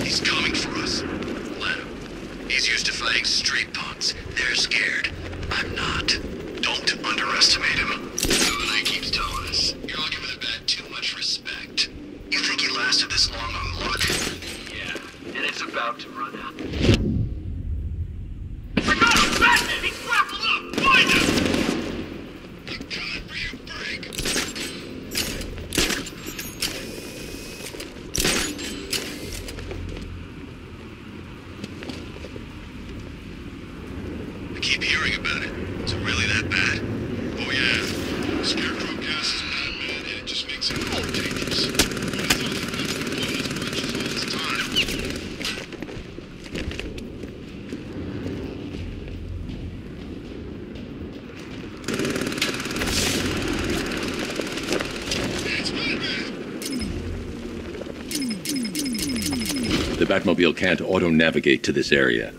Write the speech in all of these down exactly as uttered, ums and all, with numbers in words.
He's coming for us. Let him. He's used to fighting street punks. They're scared. I'm not. Don't underestimate him. Something keeps telling us. You're all giving the bat too much respect. You think he lasted this long on luck? Yeah, and it's about to run out. I got him! Batman! He's grappled up! Find him! I'm coming for you, Break. I keep hearing about it. Is it really that bad? Oh yeah. Scarecrow gas is bad, man, and it just makes it more dangerous. Who'd have thought that been blowing his bridges all this time? It's Batman! The Batmobile can't auto-navigate to this area.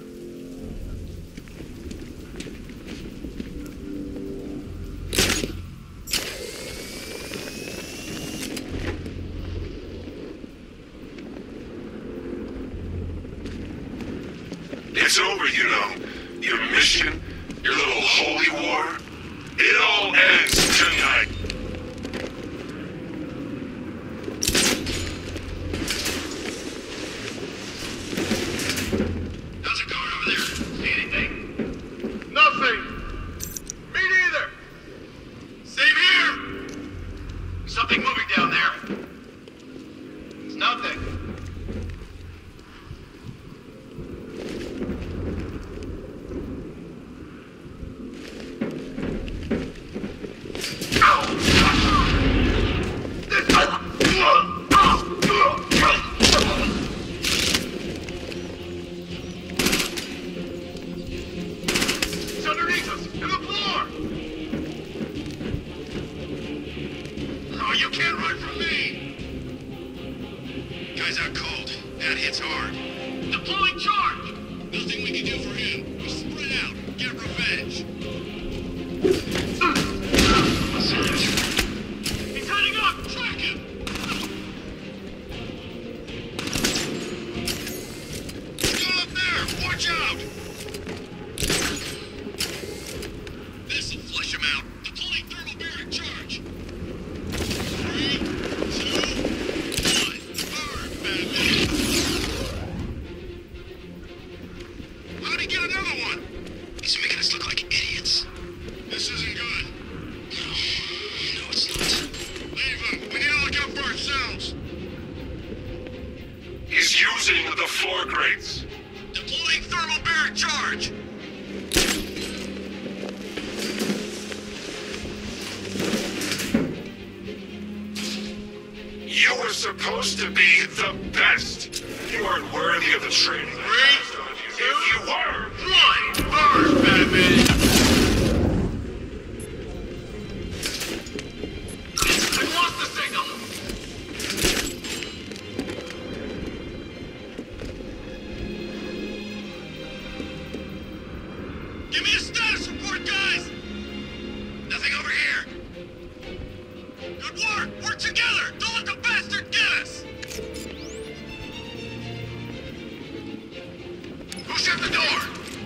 It's over, you know. Your mission, your little holy war, it all ends tonight. How's it going over there? See anything? Nothing. Me neither. Same here! Something moving down there. It's nothing. It's underneath us, in the floor. Oh, you can't run from me! Guy's out cold. That hits hard. Deploying charge! Nothing we can do for him. We spread out. Get revenge. He's heading up! Track him! Still up there! Watch out! This'll flush him out. Deploying thermal barrier charge. Three, two, one. Burn, Batman! How'd he get another one? He's making us look like idiots. This isn't good. No, no, it's not. Leave him. We need to look out for ourselves. He's using the floor grates. Deploying thermal barrier charge. You were supposed to be the best. You aren't worthy of the training. Three, If you were, one. Burn, Batman! I lost the signal! Give me a status report, guys! Nothing over here! Good work! Work together! Don't let the bastard get us! Who shut the door?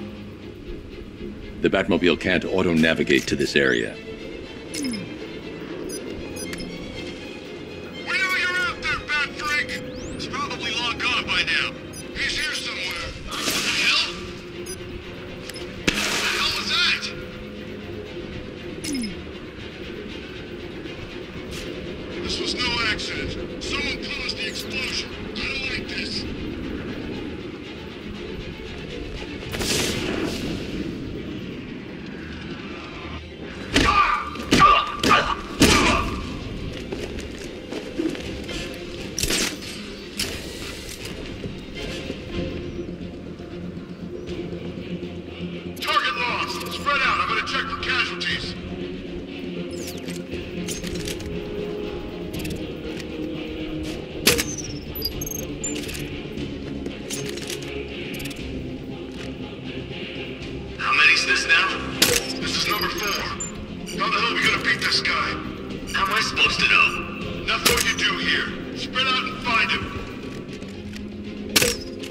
The Batmobile can't auto-navigate to this area. We know you're out there, Bat Freak! He's probably long gone by now. He's here somewhere. What the hell? What the hell was that? This was no accident. Someone caused the explosion. I don't like this. Target lost. Spread out. I'm gonna check for casualties. How many's this now? This is number four. How the hell are we gonna beat this guy? How am I supposed to know? Enough what you do here. Spread out and find him.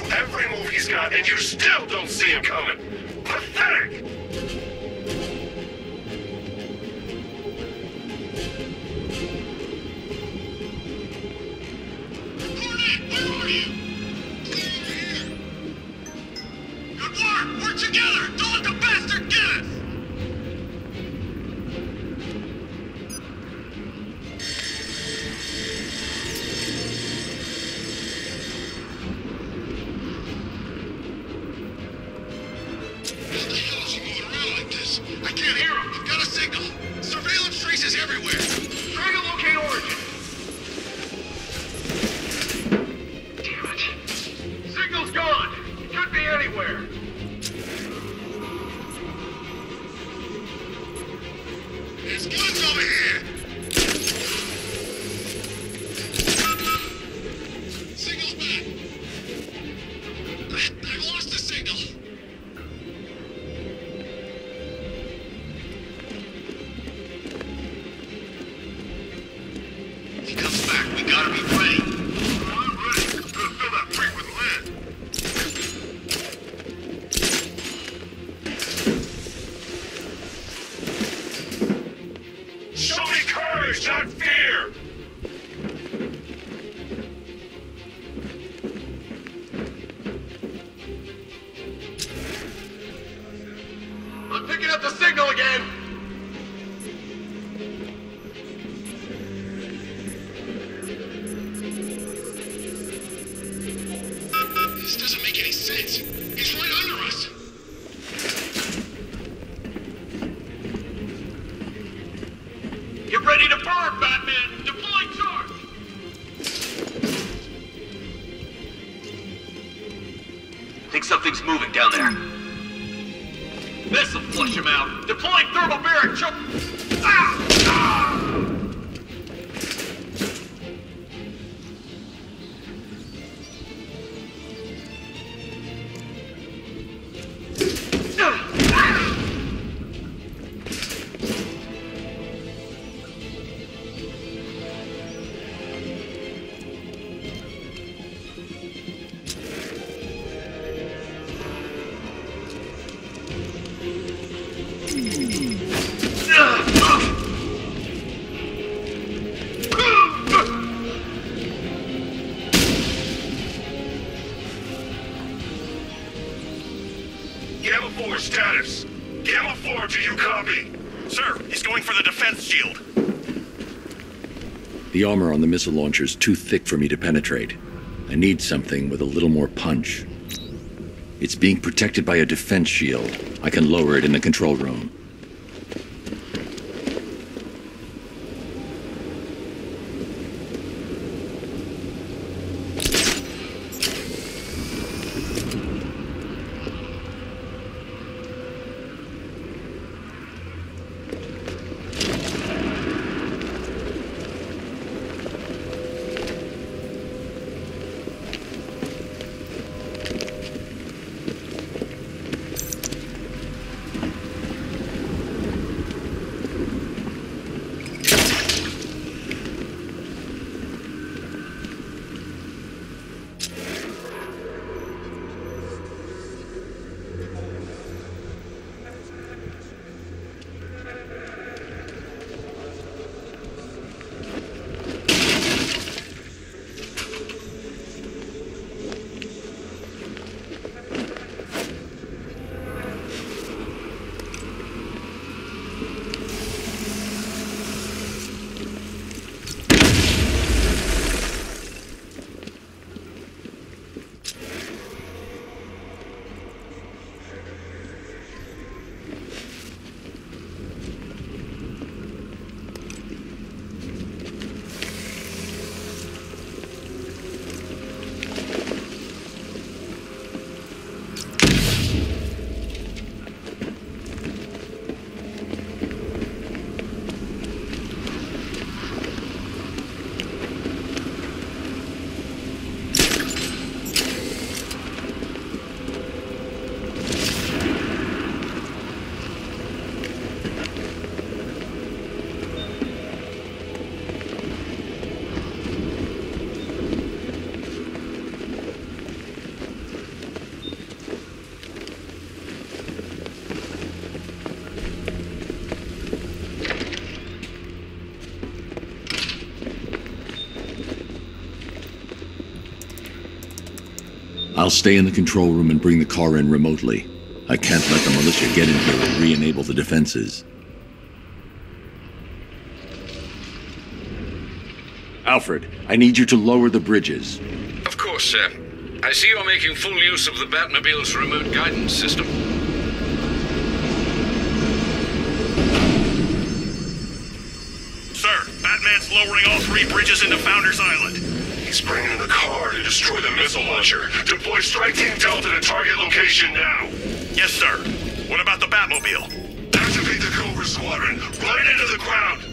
you every move he's got, and you still don't see him coming. Pathetic! Hornet, where are you? Clear over here. Good work! We're together! Don't let the bastard get us! I can't hear him. I've got a signal. Surveillance traces everywhere. Try to locate Origins. Damn it. Signal's gone. Could be anywhere. There's guns over here. Signal's back. I, I've lost the signal. He comes back. We gotta be ready. I'm ready. Gonna fill that freak with lead. Show me courage, not fear! I'm picking up the signal again. This doesn't make any sense. He's right under us. Get ready to burn, Batman! Deploy charge! Think something's moving down there. This'll flush him out. Deploying thermobaric choke. Ah! Ah! Gamma four status. Gamma four, do you copy? Sir, he's going for the defense shield. The armor on the missile launcher's too thick for me to penetrate. I need something with a little more punch. It's being protected by a defense shield. I can lower it in the control room. I'll stay in the control room and bring the car in remotely. I can't let the militia get in here and re-enable the defenses. Alfred, I need you to lower the bridges. Of course, sir. I see you're making full use of the Batmobile's remote guidance system. Sir, Batman's lowering all three bridges into Founders Island. He's bringing the car to destroy the missile launcher. Deploy Strike Team Delta to target location now. Yes, sir. What about the Batmobile? Activate the Cobra Squadron. Right into the ground.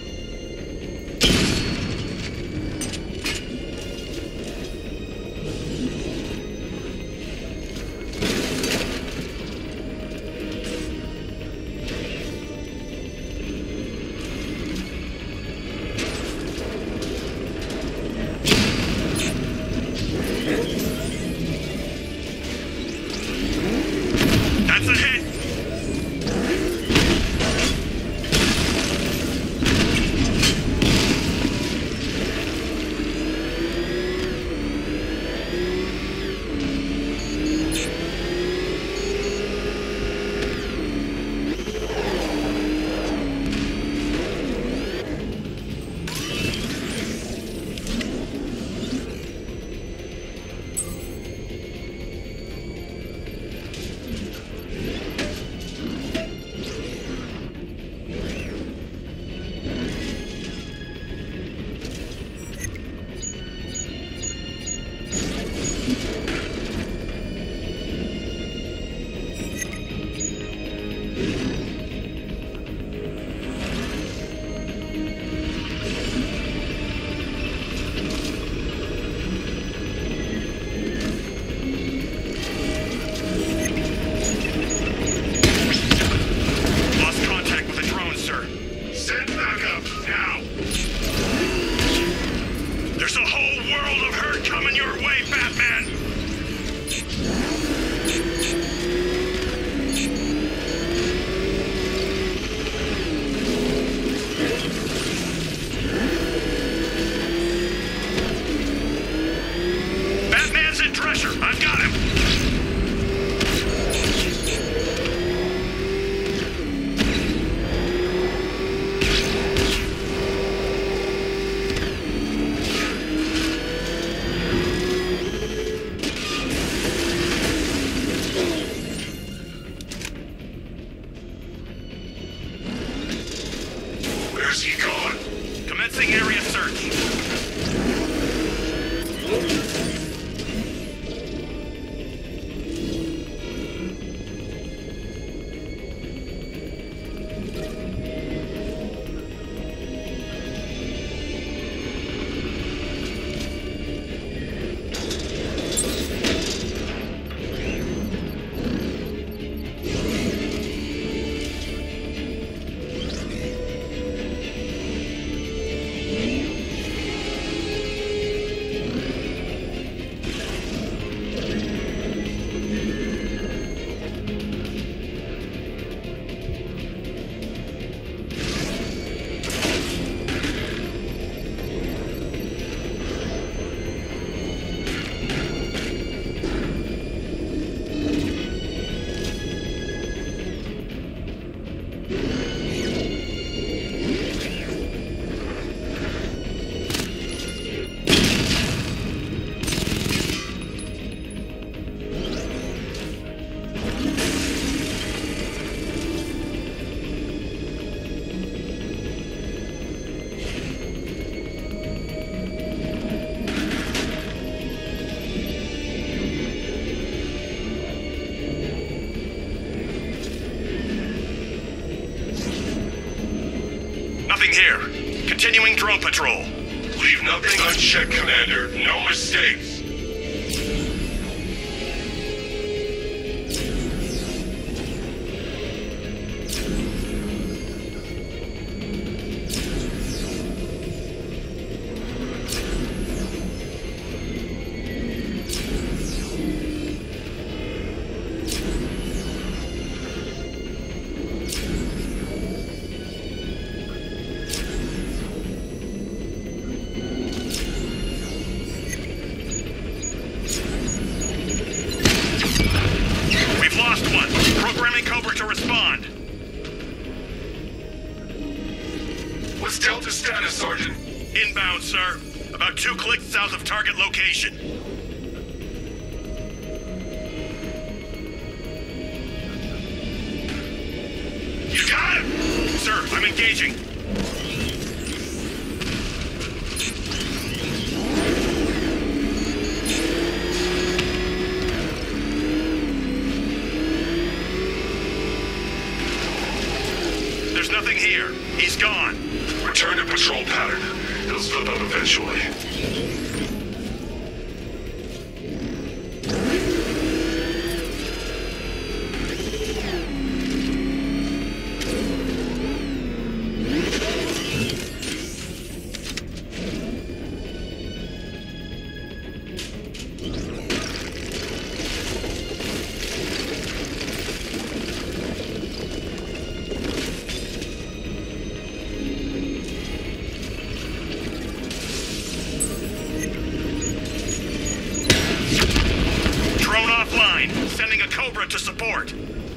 Here. Continuing drone patrol. Leave nothing unchecked, Commander. No mistakes. Commanding Cobra to respond. What's Delta's status, Sergeant? Inbound, sir. About two clicks south of target location. You got him! Sir, I'm engaging. There's nothing here. He's gone. Return to patrol pattern. He'll slip up eventually. Sending a Cobra to support.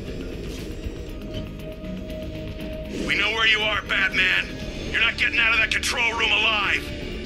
We know where you are, Batman. You're not getting out of that control room alive.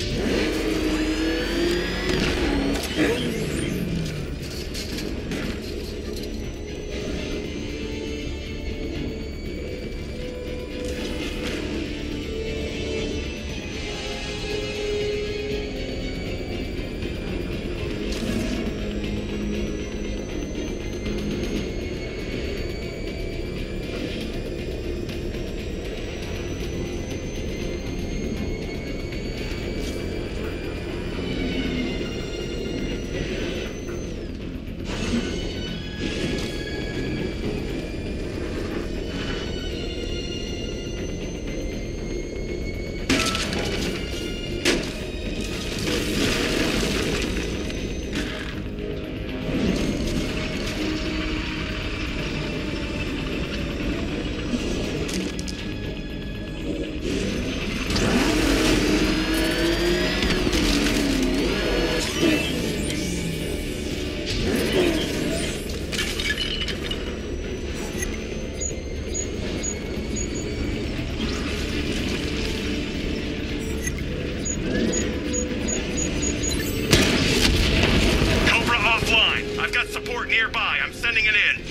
Nearby, I'm sending it in.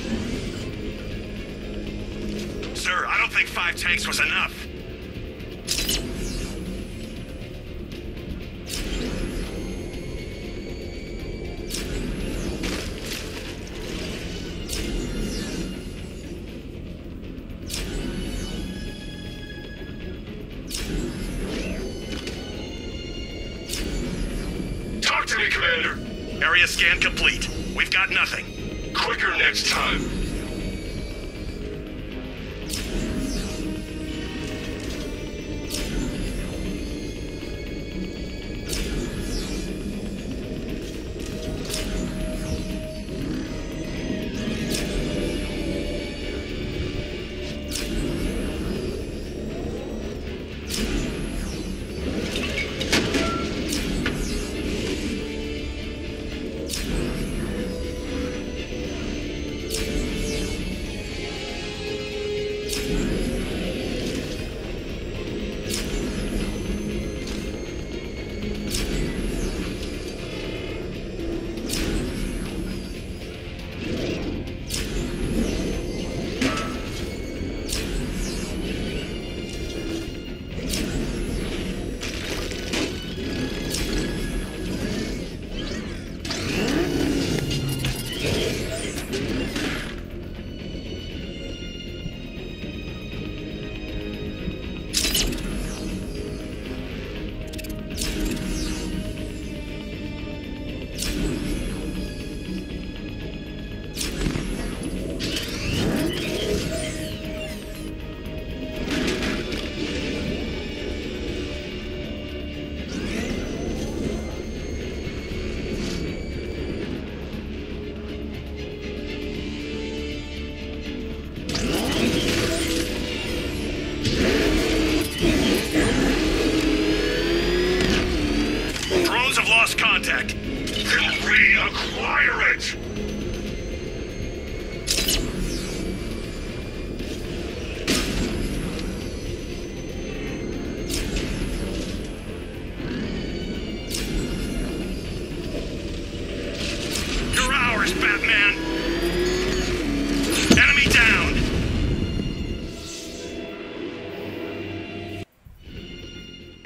Sir, I don't think five tanks was enough. Talk to me, Commander. Area scan complete. We've got nothing. Quicker next time.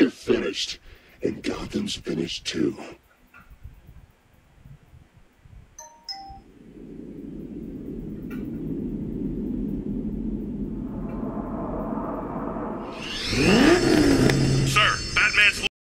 We're finished. And Gotham's finished too.